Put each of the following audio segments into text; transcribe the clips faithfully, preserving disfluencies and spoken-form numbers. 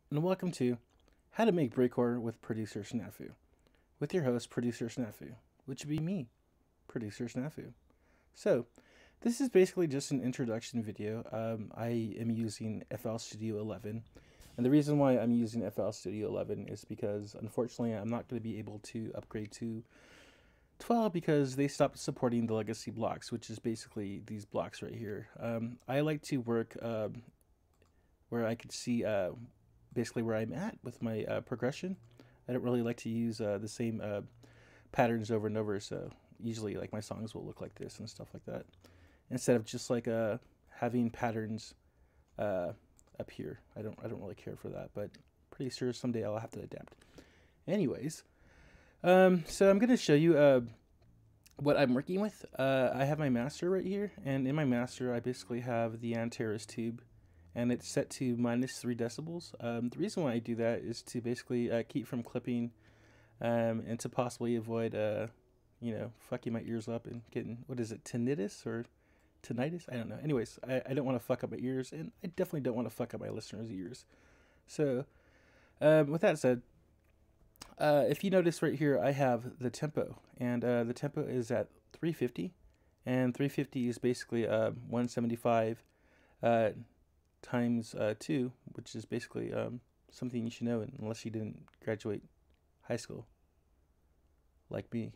and welcome to How to Make Breakcore with Producer Snafu, with your host, Producer Snafu, which would be me, Producer Snafu. So, this is basically just an introduction video. Um, I am using F L Studio eleven, and the reason why I'm using F L Studio eleven is because, unfortunately, I'm not going to be able to upgrade to twelve because they stopped supporting the legacy blocks, which is basically these blocks right here. Um, I like to work uh, where I could see uh, basically where I'm at with my uh, progression. I don't really like to use uh, the same uh, patterns over and over, so usually like my songs will look like this and stuff like that, instead of just like uh, having patterns uh, up here. I don't I don't really care for that, but pretty sure someday I'll have to adapt. Anyways, um, so I'm gonna show you uh, what I'm working with. Uh, I have my master right here, and in my master I basically have the Antares tube, and it's set to minus three decibels. Um, the reason why I do that is to basically uh, keep from clipping, um, and to possibly avoid, uh, you know, fucking my ears up and getting, what is it, tinnitus or tinnitus? I don't know. Anyways, I, I don't want to fuck up my ears, and I definitely don't want to fuck up my listeners' ears. So, um, with that said, uh, if you notice right here, I have the tempo, and uh, the tempo is at three fifty, and three fifty is basically uh, one seventy-five uh, times uh, two, which is basically um, something you should know unless you didn't graduate high school like me.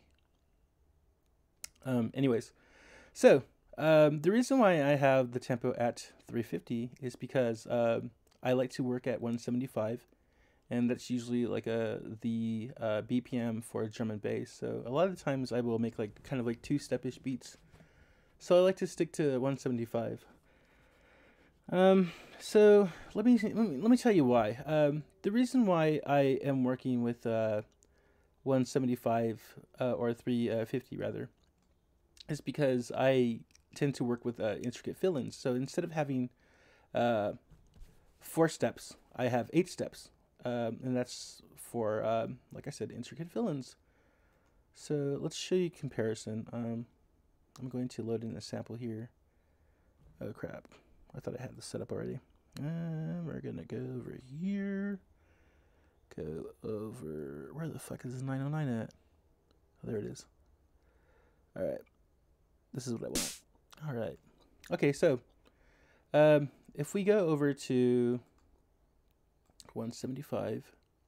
Um, anyways, so um, the reason why I have the tempo at three fifty is because um, I like to work at one seventy-five, and that's usually like a the uh, B P M for drum and bass. So a lot of times I will make like kind of like two step-ish beats. So I like to stick to one seventy-five. Um, so let me, let me, let me tell you why. Um, the reason why I am working with, uh, one seventy-five, uh, or three fifty rather, is because I tend to work with, uh, intricate fill-ins. So instead of having, uh, four steps, I have eight steps. Um, and that's for, um, like I said, intricate fill-ins. So let's show you comparison. Um, I'm going to load in a sample here. Oh crap. I thought I had this set up already. And we're gonna go over here. Go over, where the fuck is this nine oh nine at? Oh, there it is. Alright. This is what I want. Alright. Okay, so um, if we go over to one seventy-five.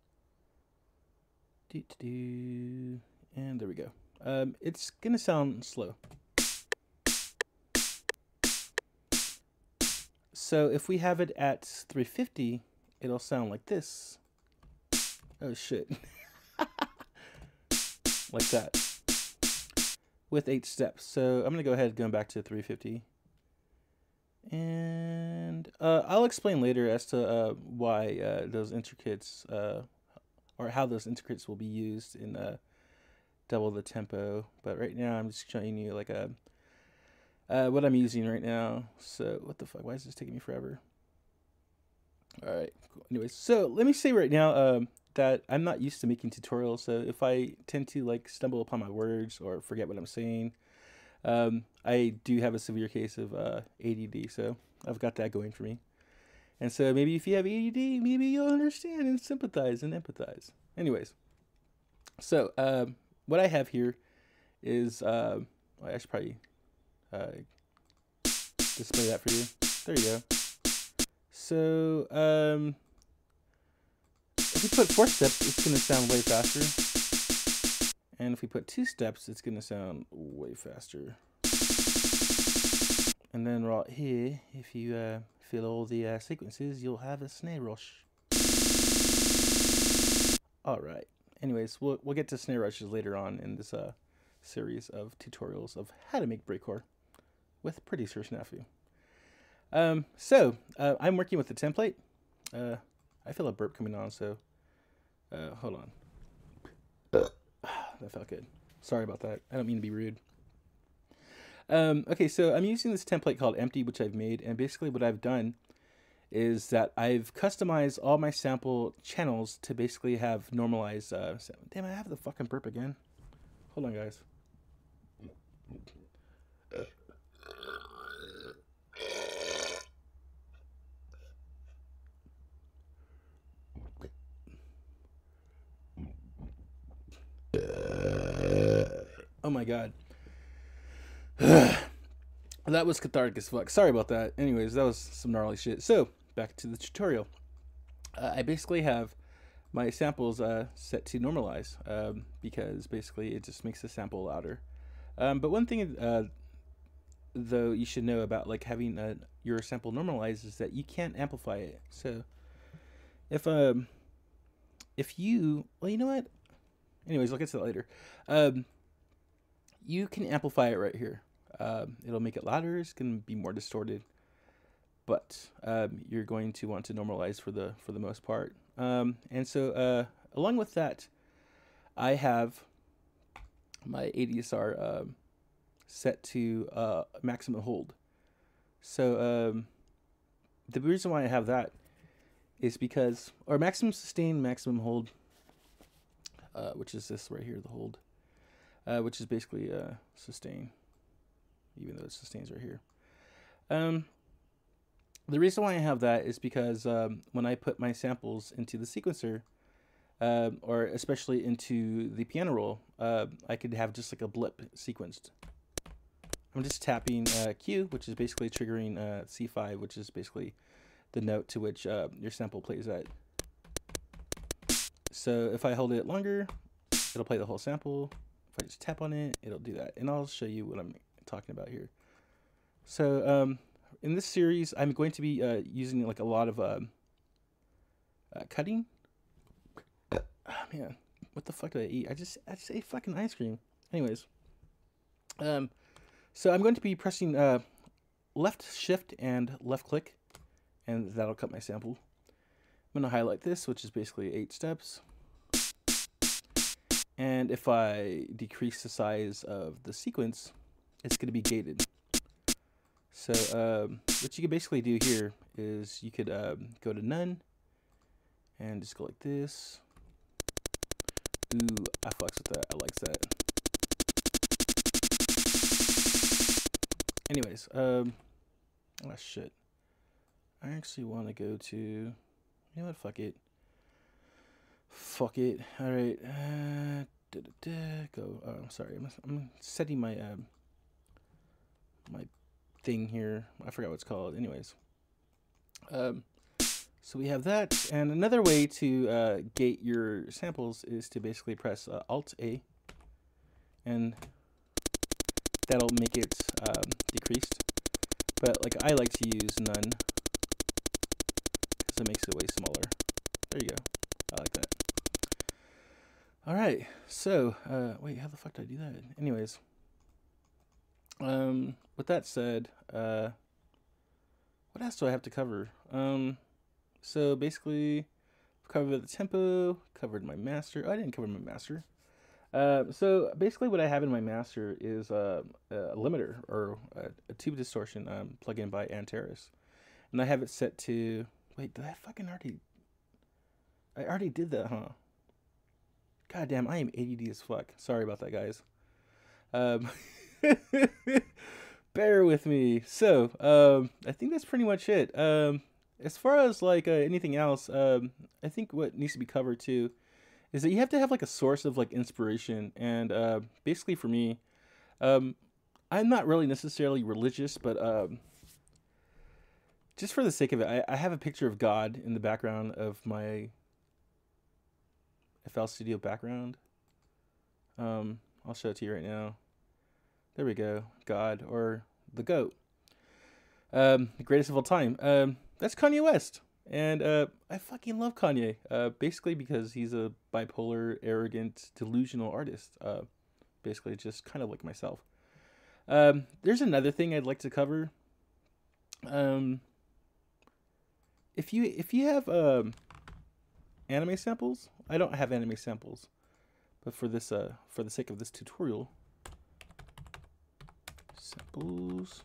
Doo -doo -doo, and there we go. Um, it's gonna sound slow. So if we have it at three fifty, it'll sound like this. Oh shit. Like that. With eight steps. So I'm going to go ahead going back to three fifty. And uh, I'll explain later as to uh, why uh, those intricates, uh, or how those intricates will be used in uh, double the tempo. But right now I'm just showing you like a Uh, what I'm using right now. So what the fuck? Why is this taking me forever? All right. Cool. Anyways, so let me say right now um, that I'm not used to making tutorials. So if I tend to like stumble upon my words or forget what I'm saying, um, I do have a severe case of uh, A D D. So I've got that going for me. And so maybe if you have A D D, maybe you'll understand and sympathize and empathize. Anyways, so um, what I have here is uh, well, I should probably Uh, display that for you. There you go. So, um, if we put four steps, it's going to sound way faster. And if we put two steps, it's going to sound way faster. And then right here, if you uh, fill all the uh, sequences, you'll have a snare rush. Alright. Anyways, we'll, we'll get to snare rushes later on in this uh, series of tutorials of how to make breakcore with Producer Snafu. Um, so, uh, I'm working with the template. Uh, I feel a burp coming on, so uh, hold on. That felt good. Sorry about that. I don't mean to be rude. Um, okay, so I'm using this template called Empty, which I've made, and basically what I've done is that I've customized all my sample channels to basically have normalized... Uh, damn, I have the fucking burp again. Hold on, guys. Oh my god. That was cathartic as fuck. Sorry about that. Anyways, that was some gnarly shit. So, back to the tutorial. Uh, I basically have my samples uh, set to normalize um, because basically it just makes the sample louder. Um, but one thing uh, though you should know about like having uh, your sample normalized is that you can't amplify it. So if um if you well you know what anyways I'll get to that later. Um, you can amplify it right here. Um, it'll make it louder. It's gonna be more distorted, but um, you're going to want to normalize for the for the most part. Um, and so uh, along with that, I have my A D S R um, set to uh, maximum hold. So um, the reason why I have that is because, or maximum sustain, maximum hold, uh, which is this right here, the hold, uh, which is basically uh, sustain, even though it sustains right here. Um, the reason why I have that is because um, when I put my samples into the sequencer, uh, or especially into the piano roll, uh, I could have just like a blip sequenced. I'm just tapping uh, Q, which is basically triggering uh, C five, which is basically the note to which uh, your sample plays at. So if I hold it longer, it'll play the whole sample. If I just tap on it, it'll do that. And I'll show you what I'm talking about here. So um, in this series, I'm going to be uh, using like a lot of um, uh, cutting. Oh man, what the fuck did I eat? I just I just ate fucking ice cream. Anyways, um, so I'm going to be pressing uh, left shift and left click, and that'll cut my sample. I'm gonna highlight this, which is basically eight steps. And if I decrease the size of the sequence, it's gonna be gated. So um, what you can basically do here is you could um, go to none and just go like this. Ooh, I fucks with that. I like that. Anyways, um, oh shit. I actually want to go to, you know what? Fuck it. Fuck it. All right. Uh, da, da, da, go. Oh, I'm sorry. I'm, I'm setting my um, my thing here. I forgot what it's called. Anyways. Um, so we have that, and another way to uh, gate your samples is to basically press uh, Alt A, and that'll make it um, decreased. But like I like to use none because it makes it way smaller. There you go. I like that. All right. So uh, wait, how the fuck did I do that? Anyways, um, with that said, uh, what else do I have to cover? Um, so basically, I've covered the tempo, covered my master. Oh, I didn't cover my master. Uh, so basically what I have in my master is uh, a limiter or a, a tube distortion um, plugin by Antares. And I have it set to, wait, did I fucking already, I already did that, huh? God damn, I am A D D as fuck. Sorry about that, guys. Um, bear with me. So, um, I think that's pretty much it. Um, as far as like uh, anything else, um, I think what needs to be covered too is that you have to have like a source of like inspiration. And uh, basically for me, um, I'm not really necessarily religious, but um, just for the sake of it, I, I have a picture of God in the background of my F L Studio background. Um, I'll show it to you right now. There we go. God, or the GOAT. Um, the greatest of all time. Um, that's Kanye West. And uh, I fucking love Kanye. Uh, basically because he's a bipolar, arrogant, delusional artist. Uh, basically just kind of like myself. Um, there's another thing I'd like to cover. Um, if you if you have um, anime samples, I don't have anime samples, but for this uh, for the sake of this tutorial, samples.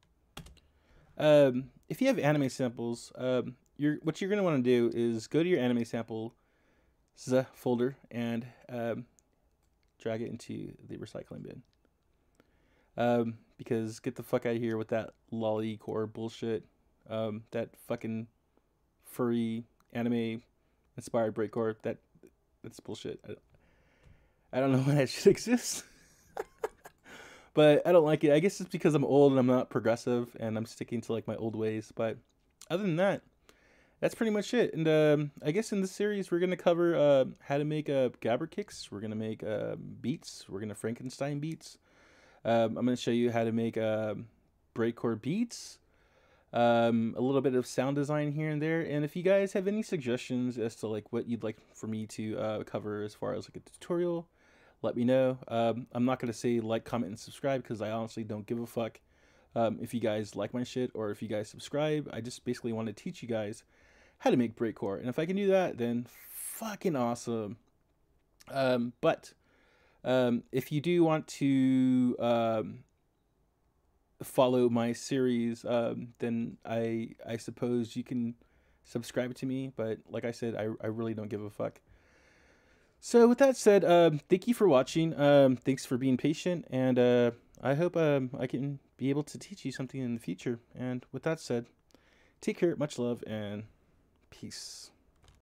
Um, if you have anime samples, um, you're what you're gonna want to do is go to your anime sample folder and um, drag it into the recycling bin. Um, because get the fuck out of here with that lolicore bullshit. Um, that fucking furry anime inspired breakcore. That that's bullshit. I don't know why that should exist. But I don't like it. I guess it's because I'm old and I'm not progressive and I'm sticking to like my old ways. But other than that, that's pretty much it. And um, I guess in this series, we're going to cover uh, how to make uh, gabber kicks. We're going to make uh, beats. We're going to Frankenstein beats. Um, I'm going to show you how to make uh, breakcore beats. Um, a little bit of sound design here and there. And if you guys have any suggestions as to like what you'd like for me to uh, cover as far as like a tutorial, let me know. Um, I'm not going to say like, comment, and subscribe because I honestly don't give a fuck um, if you guys like my shit or if you guys subscribe. I just basically want to teach you guys how to make breakcore. And if I can do that, then fucking awesome. Um, but um, if you do want to um, follow my series, um, then I I suppose you can subscribe to me. But like I said, I, I really don't give a fuck. So with that said, um, thank you for watching. Um, thanks for being patient, and uh, I hope um, I can be able to teach you something in the future. And with that said, take care, much love, and peace.